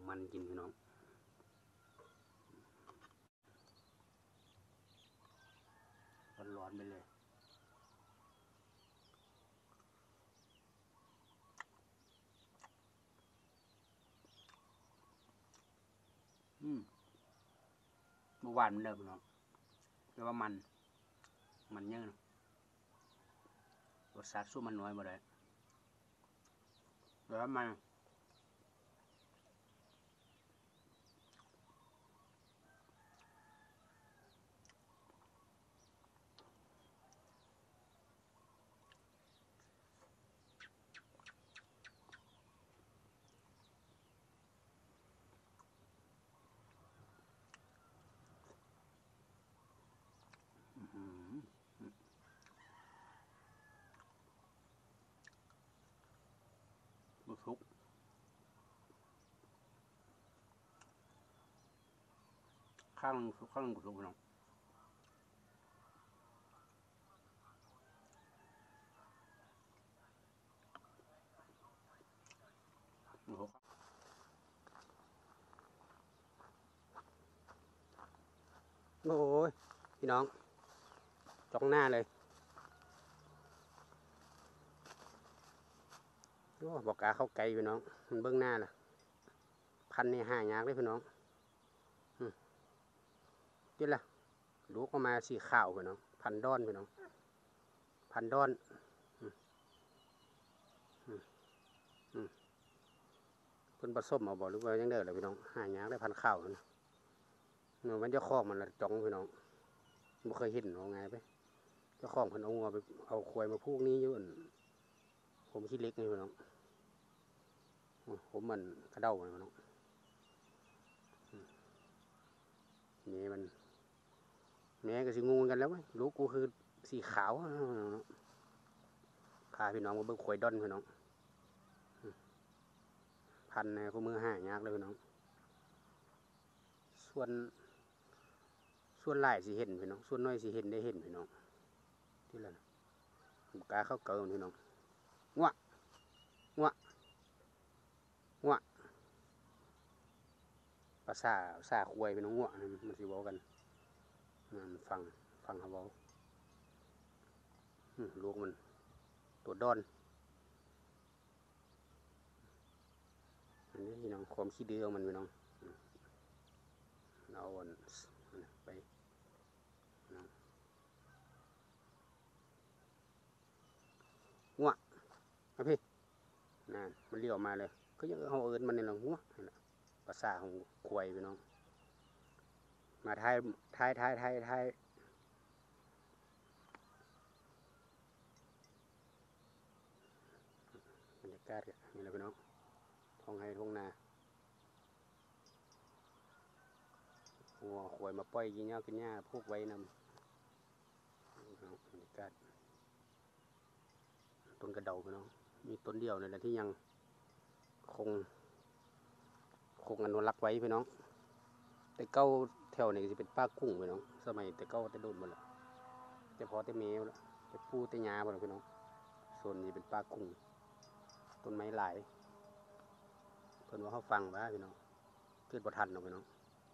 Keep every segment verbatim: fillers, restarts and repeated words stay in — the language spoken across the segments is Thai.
มันกินพี่น้องร้อนๆไปเลยอืมเมื่อวานมันเดิมพี่น้องเรียกว่ามันมันเยอะนะรสชาติสู้มันน้อยมาเลยแล้วมันบุซุกข้างสุกข้างบุซุกพี่น้องบุซุกโอ้ยพี่น้องจ้องหน้าเลยโอ้บอกกาเข้าไกลพี่น้องมันเบื้องหน้าล่ะพันในห้ายากเลยพี่น้องนี่ล่ะลูกออกมาสีขาวพี่น้องพันด้อนพี่น้องพันด้อนเพิ่นผสมเอาบ่หรือว่ายังเด้อเลยพี่น้องหายากได้พันข้าวนะเนาะมันจะคล้องมันละจ้องพี่น้องบ่เคยเห็นเอาไงไปเจ้าของเพิ่นเอางัวไปเอาควายมาพูกนี้อยู่ผมขี้เล็กนี่พี่น้องผมมันกระเด้าพี่น้องนี่มันแม่ก็สิงูกันแล้วเว้ยลูกกูคือสีขาวพาพี่น้องมาเบิ่งควายดอนพี่น้องพันในข้อมือห้ายากเลยพี่น้องส่วนส่วนหลายสิเห็นพี่น้องส่วนน้อยสิเห็นได้เห็นพี่น้องที่ละบุกาเข้าเกินพี่น้องงวะงวะงวะภาษาภาษาควายพี่น้องงวะมันสิบอกกันมันฟังฟังเขาบอกลูกมันตัวดอนอันนี้พี่น้องความขี้ดื้อมันพี่น้องเอาวันไปงัวเอาพี่นั่นมันเลี้ยวมาเลยก็ยังเอาเอิญมันในหลังงัวภาษาของควายพี่น้องมาท้ายท้ายท้ายท้ายท้ายบรรยากาศนี่แหละพี่น้องท้องไห้ท้องนาหัวควายมาปล่อยกินหญ้ากินหญ้าพวกไว้นำบรรยากาศต้นกระเดาพี่น้องมีต้นเดียวนี่แหละที่ยังคงคงอนุรักษ์ไว้พี่น้องแต่เก้าแถวนี้จะเป็นป้ากุ้งพี่น้องสมัยแต่เก้าแต่โดนหมดแล้วแต่พอแต่เมวแล้วแต่ปูแต่ยาหมดแล้วพี่น้องส่วนนี้เป็นป้ากุ้งต้นไม้หลายเพิ่นว่าเขาฟังว่าพี่น้องเกิดบ่ทันเนาะพี่น้อง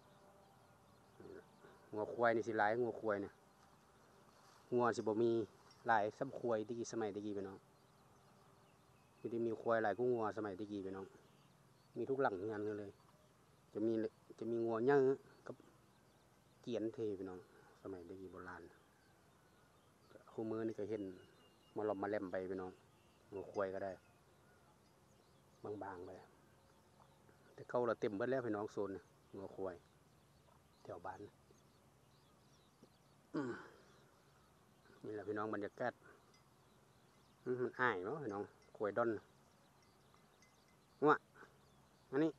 งัวควายนี่สิหลายงัวควายเนี่ยงัวสิบ่มีหลายซ้ำควายตะกี้สมัยตะกี้พี่น้องมีที่มีควายหลายกูงัวสมัยตะกี้พี่น้องมีทุกหลังงานกันเลยจะมีจะมีงัวเยอะกับเกียนเทพี่น้องสมัยตะกี้โบราณคู่มือนี่ก็เห็นมาลอมมาเล่มไปพี่น้องงัวควายก็ได้บางๆไปแต่เขาเราเต็มเบิดแล้วพี่น้องโซนงัวควายแถวบ้านนี่แหละพี่น้องบรรยากาศมันอ้ายเนาะพี่น้องควายดอนงัวอันนี้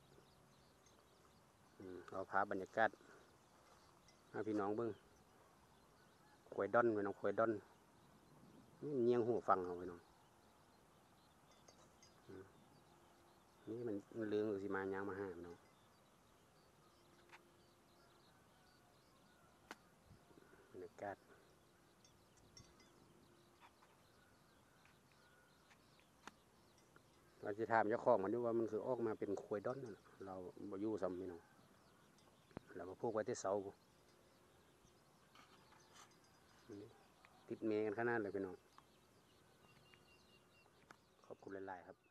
เราพาบรรยากาศให้พี่น้องเบิ่งควายดอนพี่น้องควายดอนเงียงหูฟังเอาพี่น้องนี่มันมันเลื้องหรือสิมายางมาหาพี่น้องบรรยากาศเราจะถามเจ้าของมันดูว่ามันคือออกมาเป็นควายดอนนั่นน่ะเราบ่อยู่ซ้ำพี่น้องเรามาพูกไว้ที่เสาติดเมกันขนาดเลยพี่น้องขอบคุณหลายๆครับ